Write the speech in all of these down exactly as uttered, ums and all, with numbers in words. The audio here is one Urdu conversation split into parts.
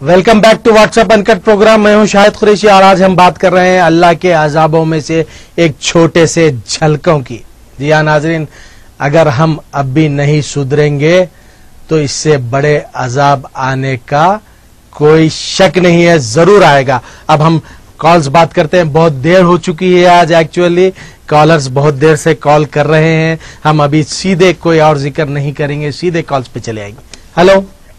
Welcome back to WhatsApp uncut program. मैं हूं शाहिद कुरैशी और आज हम बात कर रहे हैं अल्लाह के अजाबों में से एक छोटे से झलकों की। जी हाँ नाजरीन, अगर हम अब भी नहीं सुधरेंगे तो इससे बड़े अजाब आने का कोई शक नहीं है, जरूर आएगा। अब हम कॉल्स बात करते हैं। बहुत देर हो चुकी है आज, एक्चुअली कॉलर्स बहुत देर से कॉल कर रहे हैं। हम अभी सीधे कोई और जिक्र नहीं करेंगे, सीधे कॉल्स पे चले आएंगे। हेलो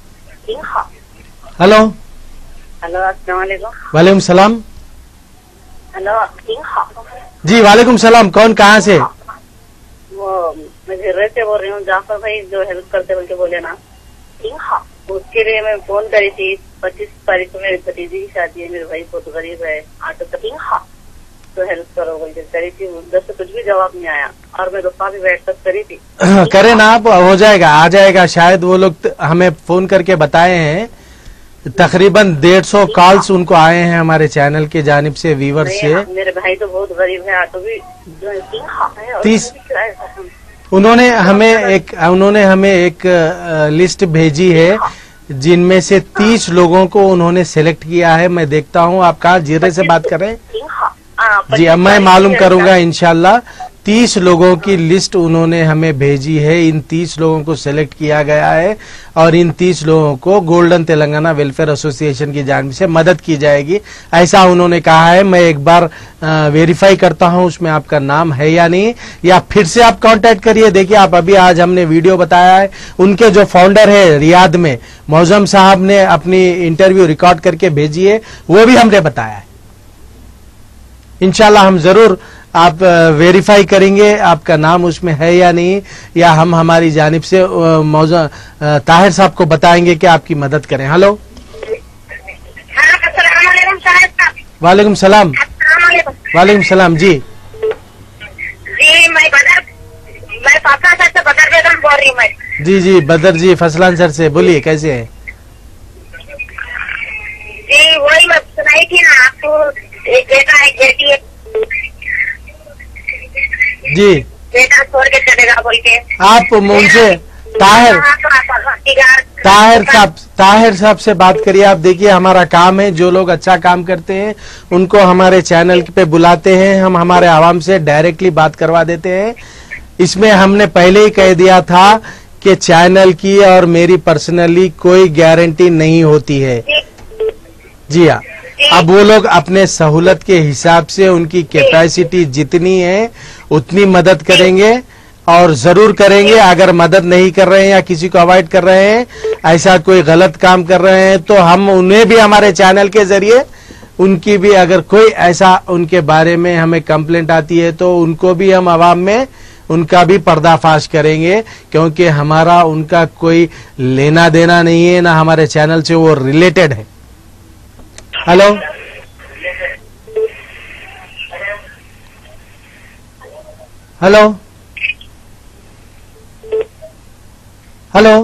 हेलो हेलो, अस्सलाम वालेकुम। वालेकुम सलाम। हेलो जी वालेकुम सलाम। कौन कहाँ से? वो मैं झिर्रे से बोल रही हूँ। जाफर भाई जो हेल्प करते बोल के बोले ना, उसके लिए मैं फोन करी थी। पच्चीस तारीख को मेरी भतीजी की शादी है, मेरे भाई बहुत गरीब है, ऑटो तक तो हेल्प करो बोल के करी थी। उधर से कुछ भी जवाब नहीं आया और मैं दोपहर भी बैठ तक करी थी। करे ना आप, हो जाएगा, आ जाएगा। शायद वो लोग हमें फोन करके बताए हैं, तकरीबन डेढ़ सौ कॉल्स उनको आए हैं हमारे चैनल के जानिब से, व्यूवर से। मेरे भाई तो बहुत गरीब है, ऑटो भी जो है तीस उन्होंने हमें एक उन्होंने हमें एक लिस्ट भेजी है जिनमें से तीस लोगों को उन्होंने सेलेक्ट किया है। मैं देखता हूँ आप कहाँ जीरे से बात कर रहे हैं। जी अब मैं मालूम करूंगा इंशाल्लाह। तीस लोगों की लिस्ट उन्होंने हमें भेजी है। इन तीस लोगों को सेलेक्ट किया गया है और इन तीस लोगों को गोल्डन तेलंगाना वेलफेयर एसोसिएशन की जानिब से मदद की जाएगी, ऐसा उन्होंने कहा है। मैं एक बार वेरीफाई करता हूं उसमें आपका नाम है या नहीं, या फिर से आप कांटेक्ट करिए। देखिए आप अभी आज हमने वीडियो बताया है, उनके जो फाउंडर है रियाद में मौजम साहब ने अपनी इंटरव्यू रिकॉर्ड करके भेजी है, वो भी हमने बताया है। इंशाल्लाह हम जरूर आप वेरीफाई करेंगे आपका नाम उसमें है या नहीं, या हम हमारी जानिब से मौजूद ताहिर साहब को बताएंगे कि आपकी मदद करें। हेलो वालेकुम सलाम। वालेकुम सलाम। जी जी मैं बदर मैं फाफा सर से बदर बेगम बोल रही हूँ मैं। जी जी बदर जी फसलान सर से बोलिए, कैसे हैं? जी वही मैं सुनाई थी ना आपको, एक बेटा एक बेटी है जी, बेटा छोड़ के चलेगा बोल के। आप उनसे ताहिर ताहिर साहब ताहिर साहब से बात करिए। आप देखिए हमारा काम है, जो लोग अच्छा काम करते हैं उनको हमारे चैनल पे बुलाते हैं, हम हमारे आवाम से डायरेक्टली बात करवा देते हैं। इसमें हमने पहले ही कह दिया था कि चैनल की और मेरी पर्सनली कोई गारंटी नहीं होती है। जी हाँ, अब वो लोग अपने सहूलत के हिसाब से उनकी कैपेसिटी जितनी है उतनी मदद करेंगे और जरूर करेंगे। अगर मदद नहीं कर रहे हैं या किसी को अवॉइड कर रहे हैं, ऐसा कोई गलत काम कर रहे हैं, तो हम उन्हें भी हमारे चैनल के जरिए उनकी भी अगर कोई ऐसा उनके बारे में हमें कंप्लेंट आती है तो उनको भी हम आवाम में उनका भी पर्दाफाश करेंगे, क्योंकि हमारा उनका कोई लेना देना नहीं है, ना हमारे चैनल से वो रिलेटेड है। हेलो हेलो हेलो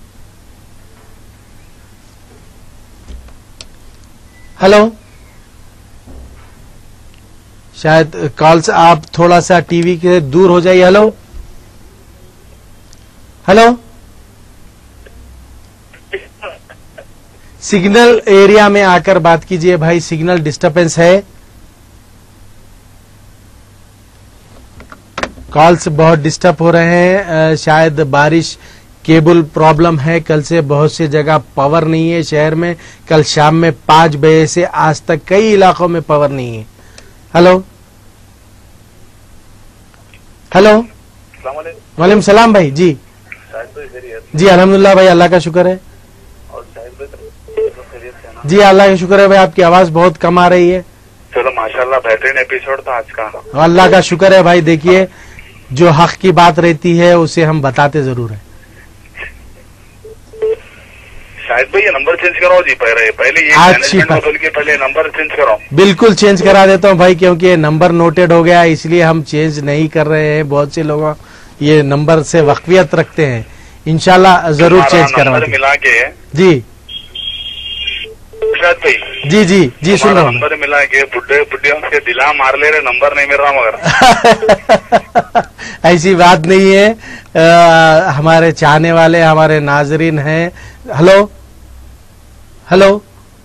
हेलो शायद कॉल्स आप थोड़ा सा टीवी के दूर हो जाइए। हेलो हेलो सिग्नल एरिया में आकर बात कीजिए भाई, सिग्नल डिस्टर्बेंस है। कॉल्स बहुत डिस्टर्ब हो रहे हैं, शायद बारिश केबल प्रॉब्लम है। कल से बहुत सी जगह पावर नहीं है शहर में। कल शाम में पांच बजे से आज तक कई इलाकों में पावर नहीं है। हेलो हेलो वालेकुम सलाम भाई। जी जी अल्हम्दुलिल्लाह भाई, अल्लाह का शुक्र है। जी अल्लाह का शुक्र है भाई, आपकी आवाज बहुत कम आ रही है। चलो माशाल्लाह, बेहतरीन एपिसोड था आज का। अल्लाह का शुक्र है भाई। देखिए जो हक की बात रहती है उसे हम बताते जरूर है। शायद भाई ये नंबर चेंज कराओ जी, पहले पहले ये मैनेजमेंट के पहले नंबर चेंज कराओ। बिल्कुल चेंज करा देता हूँ भाई, क्योंकि ये नंबर नोटेड हो गया, इसलिए हम चेंज नहीं कर रहे हैं। बहुत से लोग ये नंबर से वाकफियत रखते हैं, इंशाल्लाह जरूर चेंज करवा देंगे। मिला के जी भाई जी जी जी सुन रहा हूँ। नंबर मिला के बुढ़े बुढ़े के दिला मार ले रहे, नंबर नहीं मिल रहा मगर ऐसी बात नहीं है। आ, हमारे चाहने वाले हमारे नाजरीन हैं। हेलो हेलो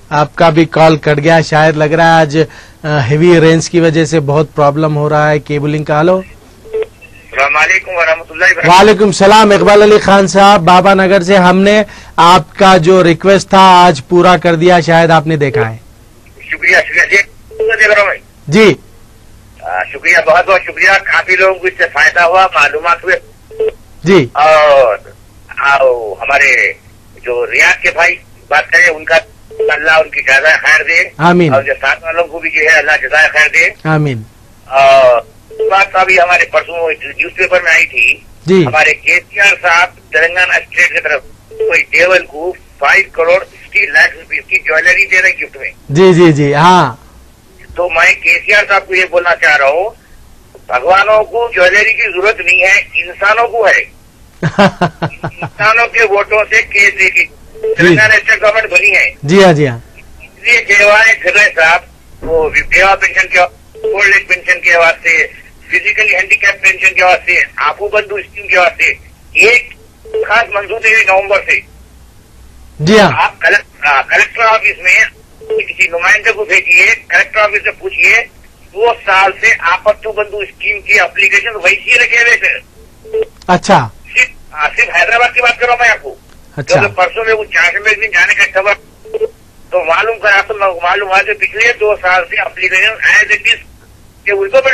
آپ کا بھی کال کٹ گیا شاید، لگ رہا ہے آج ہیوی رینز کی وجہ سے بہت پرابلم ہو رہا ہے کیبلنگ کا. ہلو السلام علیکم ورحمۃ اللہ وبرکاتہ. وعلیکم السلام اقبال علی خان صاحب بابا نگر سے. ہم نے آپ کا جو ریکویسٹ تھا آج پورا کر دیا، شاید آپ نے دیکھا ہے. شکریہ شکریہ جی شکریہ، بہت بہت شکریہ. کافی لوگوں کو اس سے فائدہ ہوا، معلومات ہوئے. جی اور ہمارے جو ریاض کے بھائی بات کرے ان کا اللہ ان کی جزائے خیر دے. آمین. اور جو ساتھ والوں کو بھی جو ہے اللہ جزائے خیر دے. آمین. اور بات ابھی ہمارے پرسوں نیوز پیپر میں آئی تھی. جی ہمارے کے سی آر صاحب تلنگانہ اسٹیٹ کی طرف کوئی دیول کو five crore sixty lakh rupees کی جویلری دے رہے گفٹ میں. جی جی جی ہاں. تو میں کے سی آر صاحب کو یہ بولنا چاہ رہا ہوں، بھگوانوں کو جویلری کی ضرورت نہیں ہے، انسانوں کو ہے. انسانوں کے ووٹوں سے کیس کی تلنگانہ اسٹیٹ گورنمنٹ بنی ہے. جی ہاں جی ہاں. اس لیے جیوائے کھرے صاحب وہ بیوہ پینشن کے اولڈ ایج پینشن کے واسطے، فزیکلی ہینڈیکیپ پینشن کے واسطے، آپو بندھو اسکیم کے واسطے ایک خاص منظوری ہوئی نومبر سے. جی ہاں. آپ کلکٹر آفس میں کسی نمائندے کو بھیجیے، کلکٹر آفس سے پوچھیے دو سال سے آپتو بندھو اسکیم کی اپلیکیشن ویسی رکھے ہوئے تھے. اچھا صرف حیدرآباد کی بات کر رہا ہوں میں آپ کو. اچھا پرسوں میں وہ چار میں دن جانے کا خبر تو معلوم کرا تو معلوم ہوا کہ پچھلے دو سال سے اپلیکیشن ایز اٹ از کہ ان کو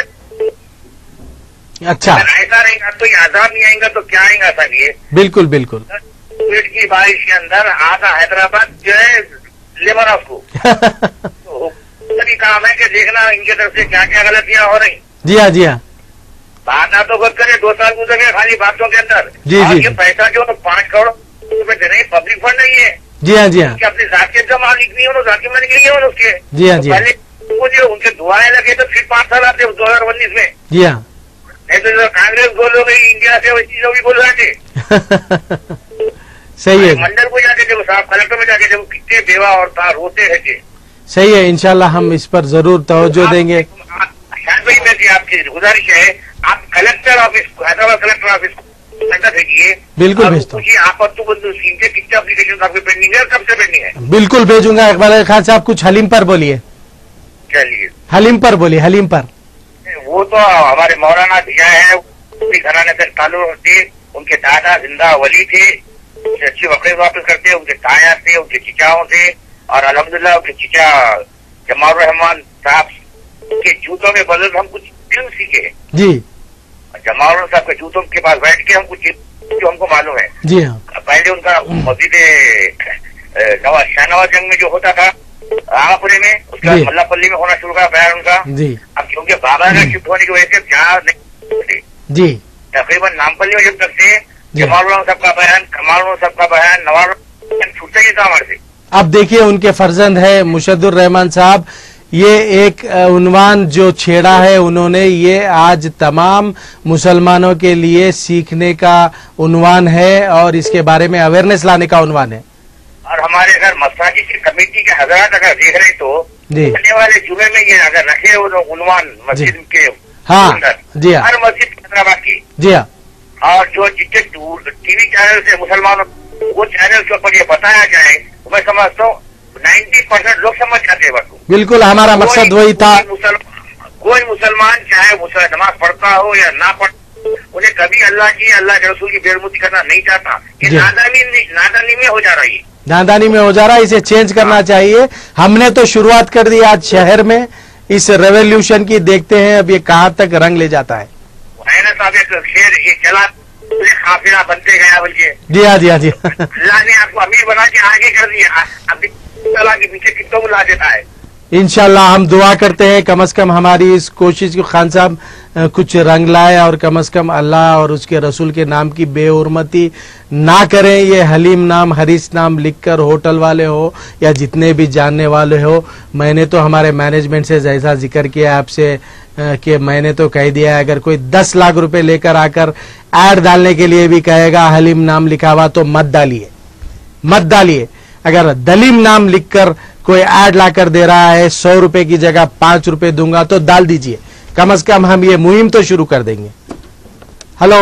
اچھا ایسا رہے گا تو یہ عذاب نہیں آئیں گا تو کیا آئیں گا صاحب. یہ بالکل بالکل پیٹ کی بارش کے اندر آدھا حیدرآباد جو ہے لیبر ہاؤس کو تو کام ہے کہ دیکھنا ان کی طرف سے کیا کیا غلطیاں ہو رہی. جی ہاں جی ہاں. بات نہ تو غور کرے، دو سال گزر گئے خالی باتوں کے اندر. جی اور جی یہ پیسہ جو پانچ کروڑ روپے دے رہے ہیں پبلک فنڈ نہیں ہے جی ہاں جی ہاں. کہ اپنی ذات جمع لکھنی ہو ذاتی میں نکلی ہے اس کے. جی ہاں جی ہاں. پہلے مجھے ان کے دعائیں لگے تو پھر پانچ سال آتے دو ہزار انیس میں. جی ہاں. نہیں تو کانگریس بول ہو گئی انڈیا سے وہی چیزوں بھی بول رہے تھے. صحیح ہے منڈل کو جا کے جب صاحب کلکٹر میں جا کے جب کتنے بیوہ اور تھا روتے رہتے. صحیح ہے. انشاءاللہ ہم اس پر ضرور توجہ دیں گے. شاید بھائی میں آپ کی گزارش ہے آپ collector office Hyderabad collector office کو بھیجیے. بالکل بھیجتا ہوں. آپتو بندھو اسکیم کے کتنے اپلیکیشن آپ کے پینڈنگ ہے، کب سے پینڈنگ ہے؟ بالکل بھیجوں گا. اقبال علی خان صاحب کچھ حلیم پر بولیے. چلیے حلیم پر بولیے. حلیم پر وہ تو ہمارے مولانا دیا ہے، گھرانے سے تعلق رکھتے. ان کے دادا زندہ ولی تھے، اچھی وقت واپس کرتے. ان کے تایا سے، ان کے چچاؤں سے، اور الحمدللہ ان کے چچا جمال الرحمان صاحب کے جوتوں میں بدل ہم کچھ علم سیکھے. جی جمال صاحب کے جوتوں کے پاس بیٹھ کے ہم کچھ جو ہم کو معلوم ہے. جی ہاں. پہلے ان کا مسجد شاہ نواز جنگ میں جو ہوتا تھا آگا پورے میں، اس کے بعد ملا پلی میں ہونا شروع ہوا بیان ان کا. جی اب کیونکہ بابا کا شفٹ ہونے کی وجہ سے جہاں نہیں جی تقریباً نام پلی میں جب تک سے جمال الرحمان صاحب کا بیان، کمال الرحمان صاحب کا بیان، نواز چھوٹتا ہی تھا ہمارے سے. اب دیکھیے ان کے فرزند ہے مشد الرحمان صاحب، یہ ایک عنوان جو چھیڑا ہے انہوں نے، یہ آج تمام مسلمانوں کے لیے سیکھنے کا عنوان ہے اور اس کے بارے میں اویئرنیس لانے کا عنوان ہے. اور ہمارے اگر مساجد کی کمیٹی کے حضرات اگر دیکھ رہے تو جی آنے والے جمعے میں یہ اگر رکھے وہ لوگ عنوان مسجد کے ہاں جی ہاں ہر مسجد حیدرآباد کی، جی ہاں، اور جو جتنے ٹی وی چینل سے مسلمانوں وہ چینل کے اوپر یہ بتایا جائے، میں سمجھتا ہوں نائنٹی پرسینٹ لوگ سمجھ جاتے ہیں. بات بالکل ہمارا مقصد وہی تھا. کوئی مسلمان چاہے نماز پڑھتا ہو یا نہ پڑھتا، انہیں کبھی اللہ کی اللہ کے رسول کی بےرمتی کرنا نہیں چاہتا. یہ نادانی نادانی میں ہو جا رہی ہے، نادانی میں ہو جا رہا ہے. اسے چینج کرنا چاہیے. ہم نے تو شروعات کر دی آج شہر میں اس ریولیوشن کی. دیکھتے ہیں اب یہ کہاں تک رنگ لے جاتا ہے. صاحب ایک شیر یہ چلا قافلہ بنتے گیا بلکہ. جی ہاں جی ہاں جی اللہ نے آپ کو امیر بنا کے آگے کر دیا، اب اللہ کے پیچھے کتوں کو لا دیتا ہے. انشاءاللہ ہم دعا کرتے ہیں کم از کم ہماری اس کوشش کو خان صاحب کچھ رنگ لائے اور کم از کم اللہ اور اس کے رسول کے نام کی بے حرمتی نہ کریں. یہ حلیم نام حریص نام لکھ کر ہوٹل والے ہو یا جتنے بھی جاننے والے ہو، میں نے تو ہمارے مینجمنٹ سے جیسا ذکر کیا آپ سے کہ میں نے تو کہہ دیا اگر کوئی دس لاکھ روپے لے کر آ کر ایڈ ڈالنے کے لیے بھی کہے گا حلیم نام لکھا ہوا تو مت ڈالیے، مت ڈالیے. اگر دلیم نام لکھ کر کوئی ایڈ لا کر دے رہا ہے سو روپے کی جگہ پانچ روپے دوں گا تو ڈال دیجئے. کم از کم ہم یہ مہم تو شروع کر دیں گے. ہلو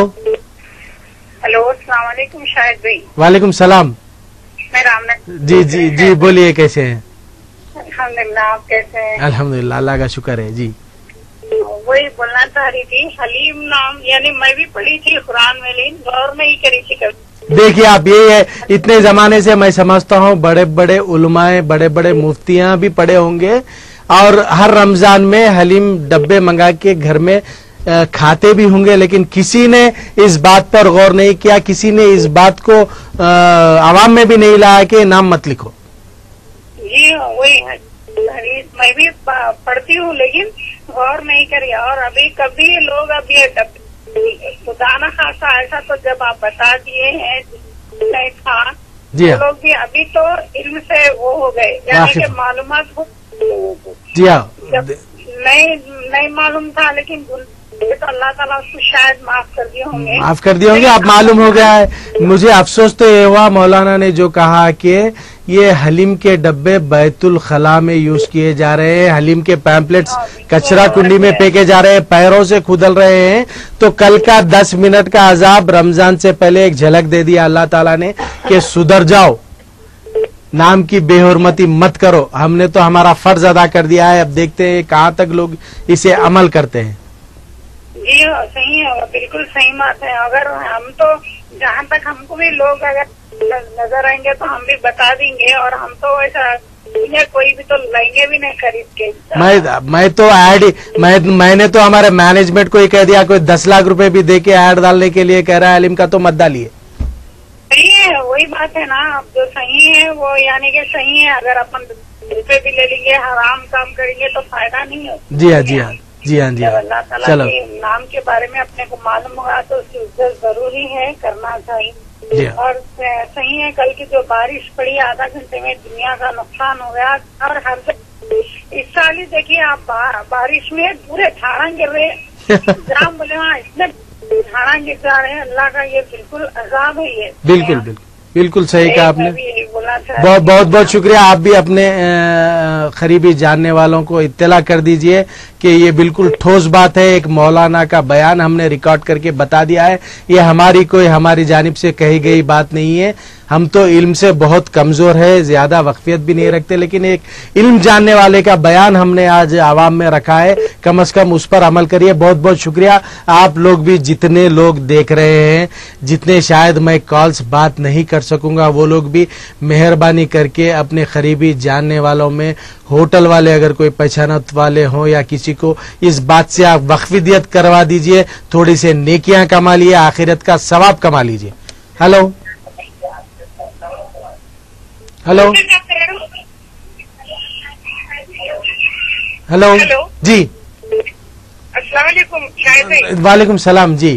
ہلو السلام علیکم شاہد بھائی. وعلیکم السلام. میں رام جی جی جی بولیے کیسے ہیں؟ अल्हम्दुलिल्लाह, आप कैसे हैं? अल्हम्दुलिल्लाह, अल्लाह का शुक्र है जी। वही बोलना चाह रही थी, हलीम नाम, यानी मैं भी पढ़ी थी कुरान में, लेकिन गौर नहीं करी थी कभी। देखिए आप, ये है, इतने जमाने से मैं समझता हूँ बड़े बड़े उलमाए, बड़े बड़े मुफ्तियां भी पढ़े होंगे और हर रमजान में हलीम डब्बे मंगा के घर में अ, खाते भी होंगे, लेकिन किसी ने इस बात पर गौर नहीं किया, किसी ने इस बात को अ, आवाम में भी नहीं लाया कि नाम मत लिखो। जी वही हदीस मैं भी प- पढ़ती हूँ, लेकिन गौर नहीं करी। और अभी कभी लोग अब ये डब- खुदा न खासा ऐसा तो जब आप बता दिए हैं नहीं था, जी हाँ। वो लोग भी अभी तो इल्म से वो हो गए, यानी वाकिफ। कि मालूमात हो लोगों को। जी हाँ, जब नहीं नहीं मालूम था, लेकिन तो अल्लाह ताला उसको शायद माफ कर दिए होंगे। माफ कर दिए होंगे, अब मालूम हो गया है। मुझे अफसोस तो ये हुआ, मौलाना ने जो कहा कि ये हलीम के डब्बे बैतुल खला में यूज किए जा रहे हैं, हलीम के पैम्पलेट्स कचरा कुंडी में फेंके जा रहे हैं, पैरों से खुदल रहे हैं, तो कल का दस मिनट का अजाब रमजान से पहले एक झलक दे दिया अल्लाह ताला ने कि सुधर जाओ, नाम की बेहुरमती मत करो। हमने तो हमारा फर्ज अदा कर दिया है, अब देखते हैं कहाँ तक लोग इसे अमल करते हैं। जी सही है, बिल्कुल सही बात है। अगर हम तो जहाँ तक हमको भी लोग अगर नजर आएंगे तो हम भी बता देंगे, और हम तो ऐसा कोई भी तो लेंगे भी नहीं खरीद के। मैं मैं तो ऐड मैं मैंने तो हमारे मैनेजमेंट को ही कह दिया, कोई दस लाख रुपए भी दे के ऐड डालने के लिए कह रहा है हलीम का, तो मत डालिए। सही है, वही बात है ना, अब जो सही है वो यानी कि सही है। अगर अपन रुपए भी ले लेंगे, हराम काम करेंगे तो फायदा नहीं है। जी हाँ, जी हाँ, जी हाँ, जी जब हाँ। अल्लाह ताला चलो, के नाम के बारे में अपने को मालूम होगा तो उसकी इज्जत जरूरी है, करना चाहिए। जी हाँ। और सही है, कल की जो बारिश पड़ी आधा घंटे में दुनिया का नुकसान हो गया। और हर इस साल ही देखिए आप, बा, बारिश में पूरे झाड़ा गिर रहे, जहाँ बोले वहाँ इतने झाड़ा गिर जा रहे हैं। अल्लाह का ये बिल्कुल अजाब है ये। बिल्कुल बिल्कुल बिल्कुल सही कहा आपने। यही बोला था। बहुत बहुत बहुत शुक्रिया। आप भी अपने अ, करीबी जानने वालों को इत्तला कर दीजिए कि ये बिल्कुल ठोस बात है, एक मौलाना का बयान हमने रिकॉर्ड करके बता दिया है, ये हमारी कोई हमारी जानिब से कही गई बात नहीं है। हम तो इल्म से बहुत कमजोर है, ज्यादा वक्फियत भी नहीं रखते, लेकिन एक इल्म जानने वाले का बयान हमने आज आवाम में रखा है, कम से कम उस पर अमल करिए। बहुत बहुत शुक्रिया। आप लोग भी, जितने लोग देख रहे हैं, जितने शायद मैं कॉल्स बात नहीं कर सकूंगा, वो लोग भी मेहरबानी करके अपने करीबी जानने वालों में, होटल वाले अगर कोई पहचानत वाले हों या किसी को, इस बात से आप वक्फियत करवा दीजिए, थोड़ी से नेकियां कमा लिए, आखिरत का सवाब कमा लीजिए। Hello hello hello hello. जी, अस्सलाम वालेकुम, शायद भाई। वालेकुम सलाम जी।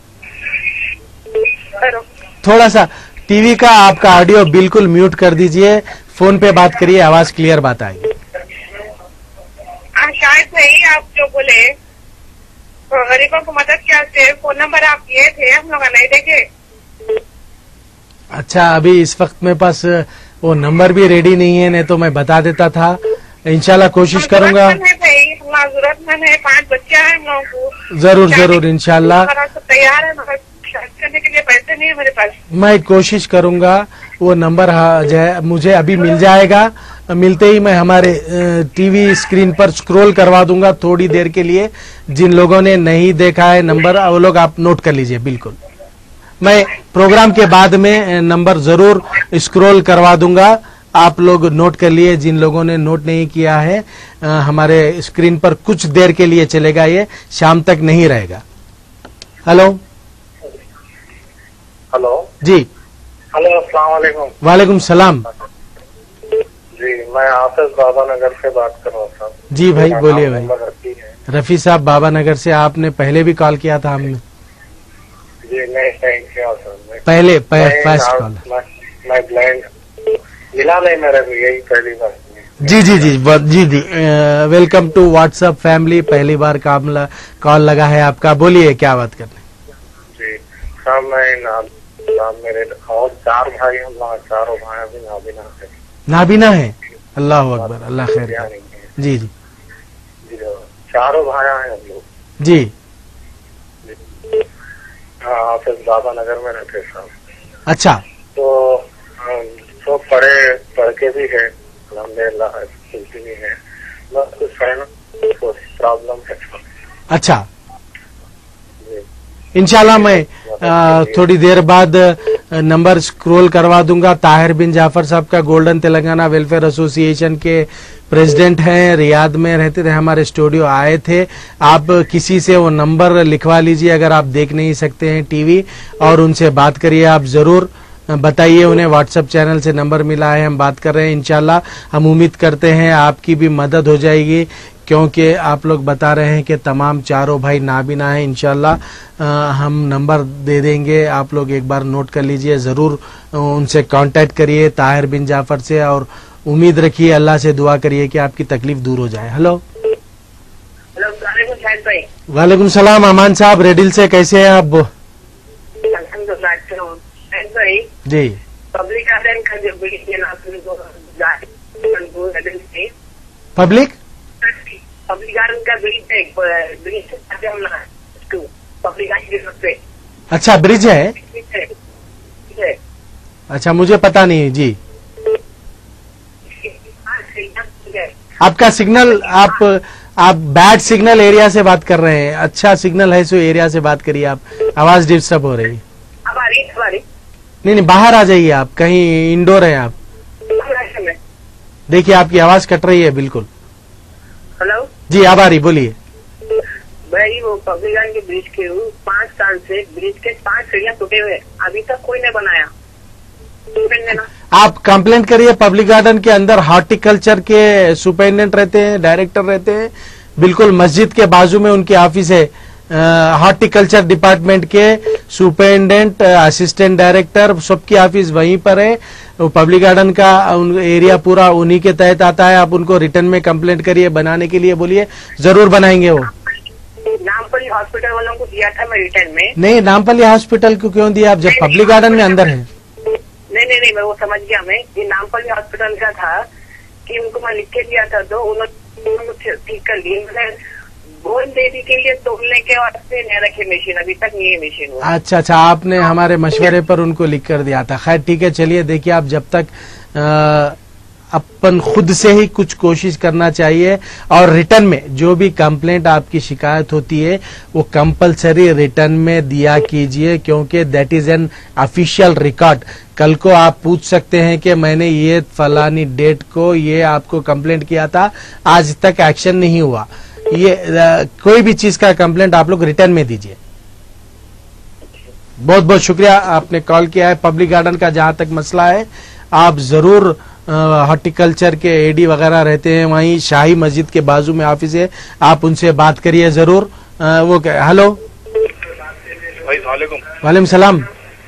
हेलो। थोड़ा सा टीवी का आपका ऑडियो बिल्कुल म्यूट कर दीजिए, फोन पे बात करिए, आवाज क्लियर बात आएगी। हाँ शायद भाई, आप जो बोले तो गरीबों को मदद क्या से, फोन नंबर आप दिए थे, हम लोग नहीं देखे। अच्छा, अभी इस वक्त मेरे पास वो नंबर भी रेडी नहीं है, नहीं तो मैं बता देता था। इंशाल्लाह कोशिश करूंगा। जरूरतमंद है, पांच बच्चे हैं हम लोगों को। जरूर जरूर इंशाल्लाह तैयार है, मगर शादी करने के लिए पैसे नहीं है मेरे पास। मैं कोशिश करूंगा, वो नंबर हाँ, जो मुझे अभी मिल जाएगा, मिलते ही मैं हमारे टीवी स्क्रीन पर स्क्रॉल करवा दूंगा थोड़ी देर के लिए। जिन लोगों ने नहीं देखा है नंबर, वो लोग आप नोट कर लीजिए। बिल्कुल, मैं प्रोग्राम के बाद में नंबर जरूर स्क्रॉल करवा दूंगा, आप लोग नोट कर लिए। जिन लोगों ने नोट नहीं किया है, हमारे स्क्रीन पर कुछ देर के लिए चलेगा, ये शाम तक नहीं रहेगा। हेलो हेलो जी। हेलो, अस्सलाम वालेकुम। वालेकुम सलाम जी, मैं हाफिज बाबा नगर से बात कर रहा था। जी भाई, बोलिए भाई। नंबर रखी है। रफी साहब बाबा नगर से, आपने पहले भी कॉल किया था हमने। जी नहीं नहीं किया सर, मैं- पहले मैं फर्स्ट कॉल। मैं मैं ब्लाइंड मिला नहीं मेरे को, यही पहली बार। जी जी जी ब- जी जी वेलकम टू व्हाट्सएप फैमिली। पहली बार काम कॉल लगा है आपका, बोलिए क्या बात करने। जी सर, मैं नाम नाम मेरे और चार भाई हम लोग, चारों भाई अभी नाबिना है। नाबीना है? अल्लाह अकबर, अल्लाह खैर क्या करे। नहीं है। जी जी जी चारों भाई हैं हम लोग। जी। हाँ, हाफिज बाबा नगर में रहते साहब। अच्छा। तो हम तो पढ़े पढ़ के भी है, الحمدللہ کھیلتی بھی ہے، بس کچھ فائنانس پرابلم ہے. اچھا انشاءاللہ میں تھوڑی دیر بعد نمبر سکرول کروا دوں گا. طاہر بن جعفر صاحب کا گولڈن تلنگانہ ویلفیئر ایسوسی ایشن کے پریزیڈنٹ ہیں، ریاض میں رہتے تھے، ہمارے اسٹوڈیو آئے تھے. آپ کسی سے وہ نمبر لکھوا لیجئے اگر آپ دیکھ نہیں سکتے ہیں ٹی وی، اور ان سے بات کریے. آپ ضرور بتائیے انہیں واٹس ایپ چینل سے نمبر ملا ہے، ہم بات کر رہے ہیں. انشاءاللہ ہم امید کرتے ہیں آپ کی بھی مدد ہو جائے گی، کیونکہ آپ لوگ بتا رہے ہیں کہ تمام چاروں بھائی نابینا ہیں. انشاءاللہ ہم نمبر دے دیں گے، آپ لوگ ایک بار نوٹ کر لیجئے، ضرور ان سے کانٹیکٹ کریے طاہر بن جعفر سے، اور امید رکھیے، اللہ سے دعا کریے کہ آپ کی تکلیف دور ہو جائے. ہلو وعلیکم السلام امان صاحب، ریڈل سے کیسے ہیں آپ؟ جی پبلک پبلک پبلک گارڈن کا اچھا برج ہے، اچھا مجھے پتا نہیں. جی آپ کا سگنل، آپ آپ بیڈ سگنل ایریا سے بات کر رہے ہیں. اچھا سگنل ہے سو ایریا سے بات کریے، آپ آواز ڈسٹرب ہو رہی. نہیں نہیں باہر آ جائیے، آپ کہیں انڈور ہیں آپ. دیکھیے آپ کی آواز کٹ رہی ہے بالکل. ہلو جی اب آ رہی، بولیے. بھائی وہ پبلک گارڈن کے برج کے پانچ سال سے برج کے پانچ سیڑھیاں ٹوٹے ہوئے، ابھی تک کوئی نہیں بنایا. آپ کمپلینٹ کریے. پبلک گارڈن کے اندر ہارٹیکلچر کے سپرنٹینڈنٹ رہتے ہیں، ڈائریکٹر رہتے ہیں، بالکل مسجد کے بازو میں ان کی آفس ہے. ہارٹیکلچر ڈپارٹمنٹ کے سپرنٹینڈنٹ، اسسٹنٹ ڈائریکٹر، سب کی آفس وہیں پر ہے. پبلک گارڈن کا ایریا پورا انہی کے تحت آتا ہے. آپ ان کو ریٹرن میں کمپلینٹ کریے، بنانے کے لیے بولیے، ضرور بنائیں گے. وہ نامپلی ہاسپٹل والوں کو دیا تھا میں ریٹرن میں. نہیں نامپلی ہاسپٹل کو کیوں دیا آپ جب پبلک گارڈن میں اندر ہے؟ نہیں نہیں نہیں میں وہ سمجھ گیا، میں یہ نامپلی ہاسپٹل کا تھا کہ ان کو میں لکھ کے دیا تھا، تو انہوں نے ٹھیک کر لی. بول دے دی کے لیے توڑنے کے واسطے نہیں رکھے مشین، ابھی تک نہیں ہے مشین. اچھا اچھا آپ نے ہمارے مشورے پر ان کو لکھ کر دیا تھا. خیر ٹھیک ہے، چلیے دیکھیے آپ جب تک اپن خود سے ہی کچھ کوشش کرنا چاہیے، اور ریٹرن میں جو بھی کمپلینٹ آپ کی شکایت ہوتی ہے وہ کمپلسری ریٹرن میں دیا کیجئے، کیونکہ that is an official record. کل کو آپ پوچھ سکتے ہیں کہ میں نے یہ فلانی ڈیٹ کو یہ آپ کو کمپلینٹ کیا تھا، آج تک ایکشن نہیں ہوا. یہ کوئی بھی چیز کا کمپلینٹ آپ لوگ ریٹرن میں دیجئے. بہت بہت شکریہ آپ نے کال کیا ہے. پبلک گارڈن کا جہاں تک مسئلہ ہے، آپ ضرور ہارٹیکلچر کے اے ڈی وغیرہ رہتے ہیں، وہیں شاہی مسجد کے بازو میں آفس ہے، آپ ان سے بات کریے ضرور. وہ ہلو وعلیکم السلام.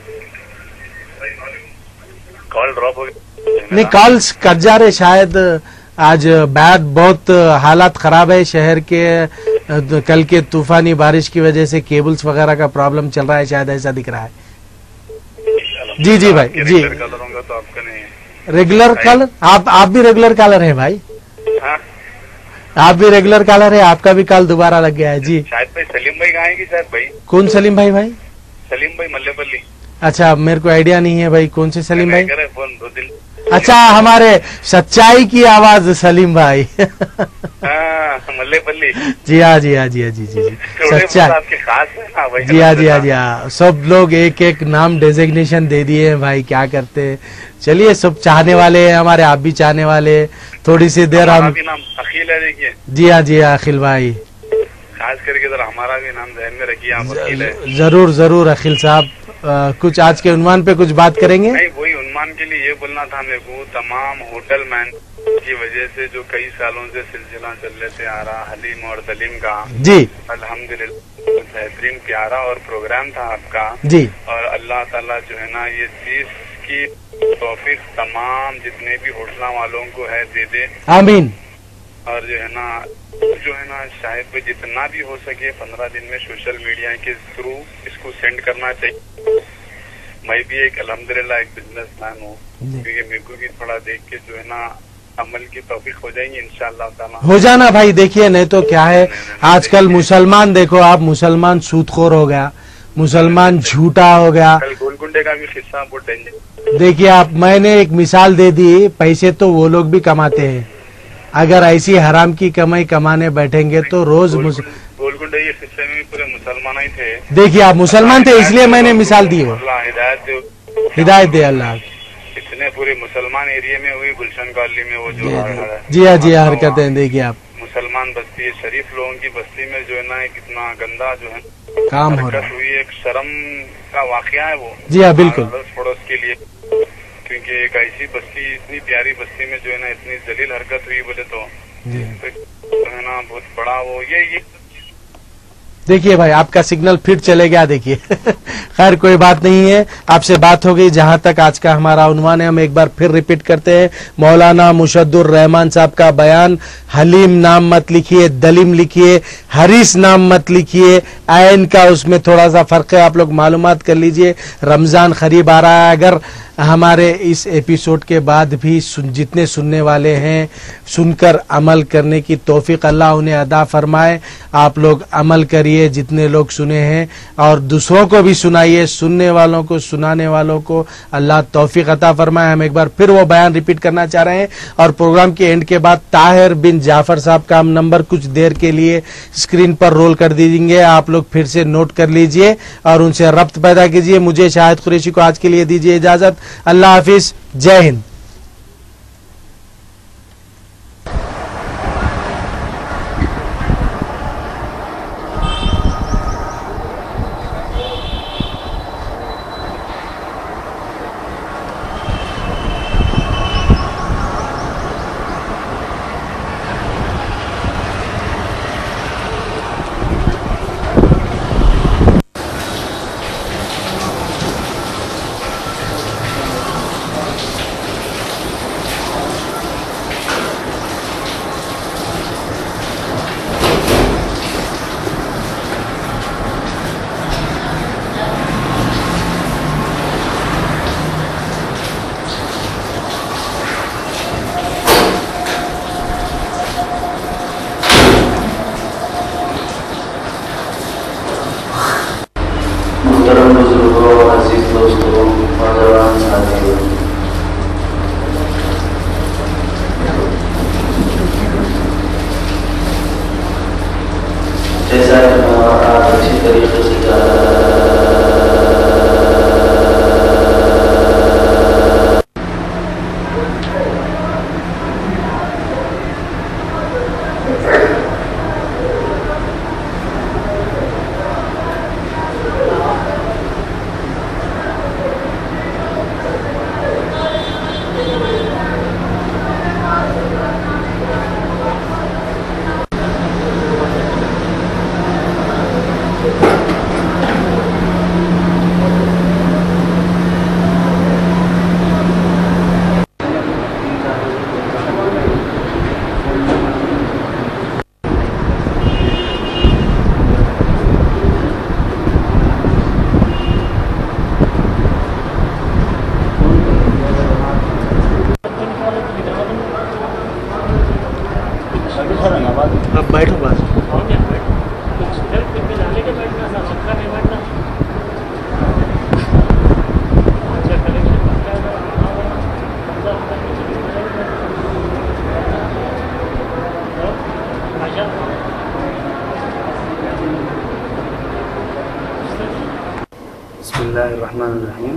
کال ڈراپ ہو گئی؟ نہیں کالز کٹ جا رہے، شاید آج بیڈ بہت حالات خراب ہے شہر کے. کل کے طوفانی بارش کی وجہ سے کیبلز وغیرہ کا پرابلم چل رہا ہے، شاید ایسا دکھ رہا ہے. جی جی بھائی جی ریگولر کالر. آپ آپ بھی ریگولر کالر ہیں بھائی، آپ بھی ریگولر کالر ہیں، آپ کا بھی کال دوبارہ لگ گیا ہے. جی شاید بھائی سلیم بھائی کہاں ہیں کہ شاید بھائی کون سلیم بھائی؟ بھائی سلیم بھائی ملے پلی. اچھا میرے کو آئیڈیا نہیں ہے بھائی کون سے سلیم بھائی. اچھا ہمارے سچائی کی آواز سلیم بھائی. ملے پلی. جی ہاں جی ہاں جی ہاں جی جی جی سچائی. جی ہاں جی ہاں جی ہاں سب لوگ ایک ایک نام ڈیزگنیشن دے دیے ہیں بھائی، کیا کرتے. چلیے سب چاہنے والے ہیں ہمارے، آپ بھی چاہنے والے. تھوڑی سی دیر ہم عقیل ہے دیکھیے. جی ہاں جی ہاں عقیل بھائی، خاص کر کے ذرا ہمارا بھی نام ذہن میں رکھیے، آپ عقیل ہے. ضرور ضرور عقیل صاحب. کچھ آج کے عنوان پہ کچھ بات کریں گے؟ نہیں وہی عنوان کے لیے یہ بولنا تھا میرے کو، تمام ہوٹل مین کی وجہ سے جو کئی سالوں سے سلسلہ چلنے سے آ رہا حلیم اور سلیم کا، جی الحمدللہ بہترین پیارا اور پروگرام تھا آپ کا. جی اور اللہ تعالیٰ جو ہے نا یہ چیز کی توفیق تمام جتنے بھی ہوٹلوں والوں کو ہے دے دے، آمین. اور جو ہے نا جو ہے نا شاید پہ جتنا بھی ہو سکے پندرہ دن میں سوشل میڈیا کے تھرو اس کو سینڈ کرنا چاہیے. میں بھی ایک الحمدللہ ایک بزنس مین ہوں، کیونکہ میرے کو بھی تھوڑا دیکھ کے جو ہے نا عمل کی توفیق ہو جائیں گی انشاءاللہ تعالیٰ. ہو جانا بھائی. دیکھیے نہیں تو کیا ہے آج کل مسلمان، دیکھو آپ مسلمان سود خور ہو گیا، مسلمان جھوٹا ہو گیا. کل گولکنڈے کا بھی قصہ بہت ڈینجر. देखिए आप, मैंने एक मिसाल दे दी, पैसे तो वो लोग भी कमाते हैं, अगर ऐसी हराम की कमाई कमाने बैठेंगे तो रोज मुस... गोलकुंडा ये सिस्टम में पूरे मुसलमान ही थे। देखिए आप मुसलमान थे इसलिए मैंने मिसाल दी हो। अल्लाह हिदायत दे, हिदायत दे अल्लाह। इतने पूरे मुसलमान एरिया में हुई गुलशन कॉलोनी में वो जो जी हाँ जी हाँ हरकतें देखिए आप, मुसलमान बस्ती है, शरीफ लोगों की बस्ती में जो है ना कितना गंदा जो है काम हो रहा हरकत हुई, एक शर्म का वाकया है वो। जी हाँ बिल्कुल। अड़ोस पड़ोस के लिए, क्योंकि एक ऐसी बस्ती, इतनी प्यारी बस्ती में जो है ना इतनी जलील हरकत हुई बोले तो तो है ना बहुत बड़ा वो ये ये देखिए भाई आपका सिग्नल फिर चले गया देखिए। खैर कोई बात नहीं है, आपसे बात हो गई। जहां तक आज का हमारा उन्वान है, हम एक बार फिर रिपीट करते हैं। मौलाना मुशद्दुर रहमान साहब का बयान, हलीम नाम मत लिखिए, दलीम लिखिए, हरीस नाम मत लिखिए, आयन का उसमें थोड़ा सा फर्क है, आप लोग मालूमात कर लीजिए। रमजान करीब आ रहा है, अगर हमारे इस एपिसोड के बाद भी सुन, जितने सुनने वाले हैं सुनकर अमल करने की तौफीक अल्लाह उन्हें अदा फरमाए। आप लोग अमल करिए जितने लोग सुने हैं, और दूसरों को भी सुनाइए, सुनने वालों को सुनाने वालों को अल्लाह तौफीक अता फरमाए। हम एक बार फिर वो बयान रिपीट करना चाह रहे हैं, और प्रोग्राम के एंड के बाद ताहिर बिन जाफर साहब का हम नंबर कुछ देर के लिए स्क्रीन पर रोल कर दीजिए, आप लोग फिर से नोट कर लीजिए और उनसे रब्त पैदा कीजिए। मुझे शाहिद कुरैशी को आज के लिए दीजिए इजाजत। अल्लाह हाफिज, जय हिंद। मुहतरम बुजुर्गों, अजीज दोस्तों, नौजवान साथियों, जैसा कि हमारा अच्छी तरीके से जाना अब बैठो बस। बिस्मिल्लाहिर्रहमानिर्रहीम।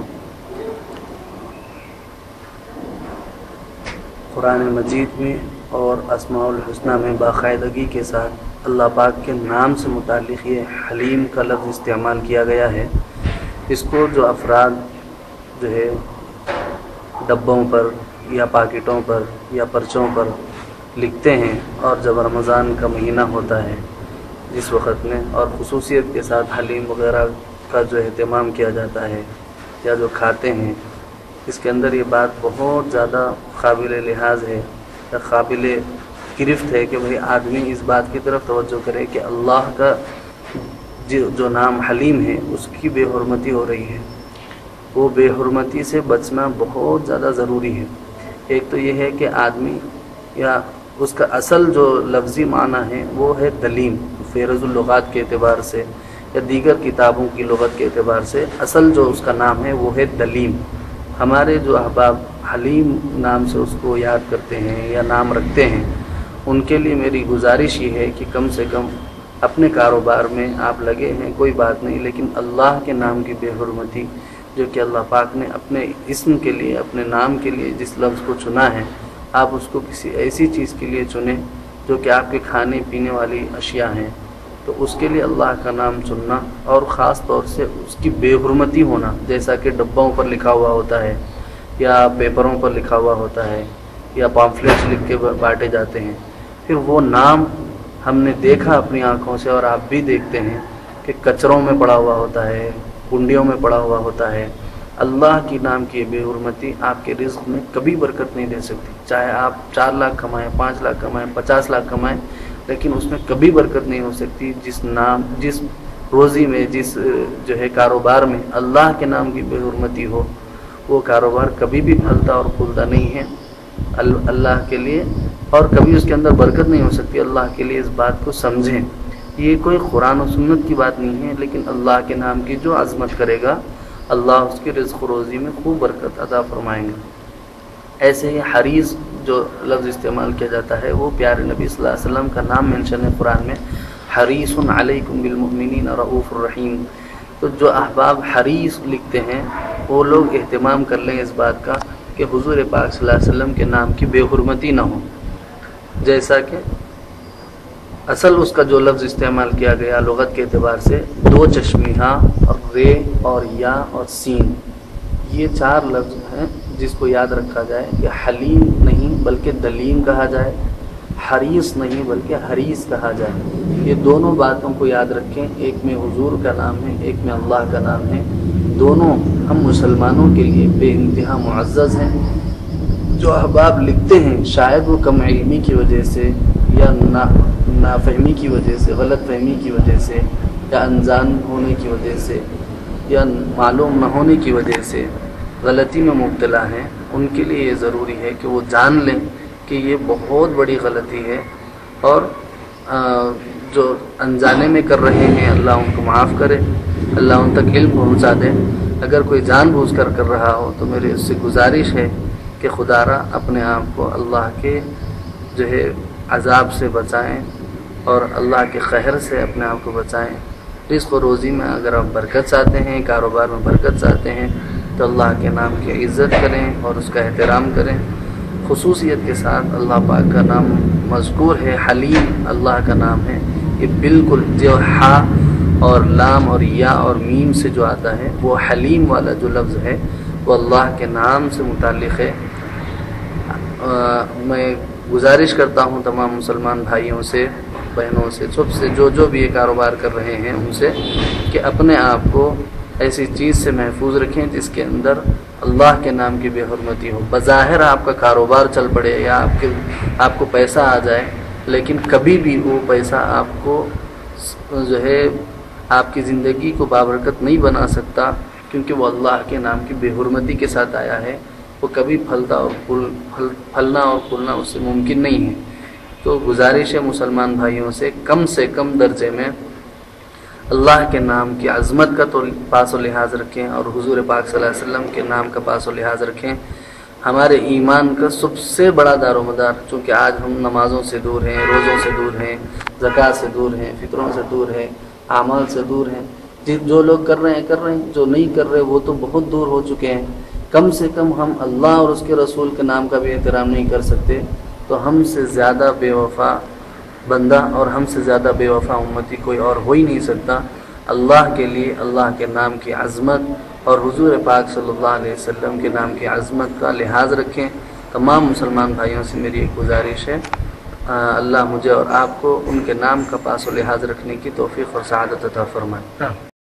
कुरान मजीद में और अस्माउल हुस्ना में बाकायदगी के साथ अल्लाह पाक के नाम से मुताल्लिक़ ये हलीम का लफ्ज़ इस्तेमाल किया गया है। इसको जो अफराद जो है डब्बों पर या पाकिटों पर या पर्चों पर लिखते हैं, और जब रमज़ान का महीना होता है जिस वक़्त में, और ख़ुसूसियत के साथ हलीम वग़ैरह का जो अहतमाम किया जाता है या जो खाते हैं, इसके अंदर ये बात बहुत ज़्यादा काबिल लिहाज है, काबिल गिरफ्त है कि भाई आदमी इस बात की तरफ तवज्जो करे कि अल्लाह का जो, जो नाम हलीम है उसकी बेहुरमती हो रही है। वो बेहुरमती से बचना बहुत ज़्यादा ज़रूरी है। एक तो ये है कि आदमी या उसका असल जो लफ्ज़ी माना है वो है दलीम, फ़ेरज़ुल लुग़ात के एतबार से या दीगर किताबों की लुग़त के एतबार से असल जो उसका नाम है वो है दलीम। ہمارے جو احباب حلیم نام سے اس کو یاد کرتے ہیں یا نام رکھتے ہیں، ان کے لیے میری گزارش یہ ہے کہ کم سے کم اپنے کاروبار میں آپ لگے ہیں کوئی بات نہیں، لیکن اللہ کے نام کی بے حرمتی جو کہ اللہ پاک نے اپنے اسم کے لیے، اپنے نام کے لیے جس لفظ کو چنا ہے، آپ اس کو کسی ایسی چیز کے لیے چنیں جو کہ آپ کے کھانے پینے والی اشیاء ہیں، تو اس کے لیے اللہ کا نام چننا، اور خاص طور سے اس کی بے حرمتی ہونا، جیسا کہ ڈبوں پر لکھا ہوا ہوتا ہے یا پیپروں پر لکھا ہوا ہوتا ہے یا پامفلیٹس لکھ کے بانٹے جاتے ہیں، پھر وہ نام ہم نے دیکھا اپنی آنکھوں سے اور آپ بھی دیکھتے ہیں کہ کچروں میں پڑا ہوا ہوتا ہے، کنڈیوں میں پڑا ہوا ہوتا ہے۔ اللہ کی نام کی بے حرمتی آپ کے رزق میں کبھی برکت نہیں دے سکتی، چاہے آپ چار لاکھ کمائیں، پانچ لاکھ کمائیں، پچاس لاکھ کمائیں، لیکن اس میں کبھی برکت نہیں ہو سکتی جس نام جس روزی میں، جس جو ہے کاروبار میں اللہ کے نام کی بے حرمتی ہو، وہ کاروبار کبھی بھی پھلتا اور پھولتا نہیں ہے اللہ کے لیے، اور کبھی اس کے اندر برکت نہیں ہو سکتی اللہ کے لیے۔ اس بات کو سمجھیں، یہ کوئی قرآن و سنت کی بات نہیں ہے، لیکن اللہ کے نام کی جو عظمت کرے گا اللہ اس کی رزق و روزی میں خوب برکت عطا فرمائیں گے۔ ایسے ہی حریص جو لفظ استعمال کیا جاتا ہے، وہ پیارے نبی صلی اللہ علیہ وسلم کا نام مینشن ہے قرآن میں، حریص علیکم بالمؤمنین رؤوف الرحیم۔ تو جو احباب حریص لکھتے ہیں وہ لوگ اہتمام کر لیں اس بات کا کہ حضور پاک صلی اللہ علیہ وسلم کے نام کی بے حرمتی نہ ہو، جیسا کہ اصل اس کا جو لفظ استعمال کیا گیا لغت کے اعتبار سے دو چشمیہ اور رے اور یا اور سین، یہ چار لفظ ہیں جس کو یاد رکھا جائے کہ حلیم نہیں بلکہ دلیم کہا جائے، حریص نہیں بلکہ حریص کہا جائے۔ یہ دونوں باتوں کو یاد رکھیں، ایک میں حضور کا نام ہے، ایک میں اللہ کا نام ہے، دونوں ہم مسلمانوں کے لیے بے انتہا معزز ہیں۔ جو احباب لکھتے ہیں شاید وہ کم علمی کی وجہ سے یا نا نافہمی کی وجہ سے، غلط فہمی کی وجہ سے، یا انجان ہونے کی وجہ سے، یا معلوم نہ ہونے کی وجہ سے غلطی میں مبتلا ہیں، ان کے لیے یہ ضروری ہے کہ وہ جان لیں کہ یہ بہت بڑی غلطی ہے، اور جو انجانے میں کر رہے ہیں اللہ ان کو معاف کرے، اللہ ان تک علم پہنچا دے۔ اگر کوئی جان بوجھ کر کر رہا ہو تو میری اس سے گزارش ہے کہ خدا را اپنے آپ کو اللہ کے جو ہے عذاب سے بچائیں اور اللہ کے قہر سے اپنے آپ کو بچائیں۔ رزق و روزی میں اگر آپ برکت چاہتے ہیں، کاروبار میں برکت چاہتے ہیں، تو اللہ کے نام کی عزت کریں اور اس کا احترام کریں۔ خصوصیت کے ساتھ اللہ پاک کا نام مذکور ہے، حلیم اللہ کا نام ہے، یہ بالکل جو ہا اور لام اور یا اور میم سے جو آتا ہے وہ حلیم والا جو لفظ ہے وہ اللہ کے نام سے متعلق ہے۔ میں گزارش کرتا ہوں تمام مسلمان بھائیوں سے، بہنوں سے، سب سے جو جو بھی یہ کاروبار کر رہے ہیں ان سے کہ اپنے آپ کو ایسی چیز سے محفوظ رکھیں جس کے اندر اللہ کے نام کی بے حرمتی ہو۔ بظاہر آپ کا کاروبار چل پڑے یا آپ کے آپ کو پیسہ آ جائے، لیکن کبھی بھی وہ پیسہ آپ کو جو ہے آپ کی زندگی کو بابرکت نہیں بنا سکتا، کیونکہ وہ اللہ کے نام کی بے حرمتی کے ساتھ آیا ہے، وہ کبھی پھلتا اور پھل پھل پھلنا اور پھولنا اس سے ممکن نہیں ہے۔ تو گزارش ہے مسلمان بھائیوں سے کم سے کم درجے میں اللہ کے نام کی عظمت کا تو پاس و لحاظ رکھیں اور حضور پاک صلی اللہ علیہ وسلم کے نام کا پاس و لحاظ رکھیں۔ ہمارے ایمان کا سب سے بڑا دار و مدار، چونکہ آج ہم نمازوں سے دور ہیں، روزوں سے دور ہیں، زکوٰۃ سے دور ہیں، فطروں سے دور ہیں، اعمال سے دور ہیں، جو لوگ کر رہے ہیں کر رہے ہیں، جو نہیں کر رہے وہ تو بہت دور ہو چکے ہیں۔ کم سے کم ہم اللہ اور اس کے رسول کے نام کا بھی احترام نہیں کر سکتے، تو ہم سے زیادہ بے وفا بندہ اور ہم سے زیادہ بے وفا امتی کوئی اور ہو ہی نہیں سکتا۔ اللہ کے لیے اللہ کے نام کی عظمت اور حضور پاک صلی اللہ علیہ وسلم کے نام کی عظمت کا لحاظ رکھیں۔ تمام مسلمان بھائیوں سے میری ایک گزارش ہے، اللہ مجھے اور آپ کو ان کے نام کا پاس و لحاظ رکھنے کی توفیق اور سعادت عطا فرمائے۔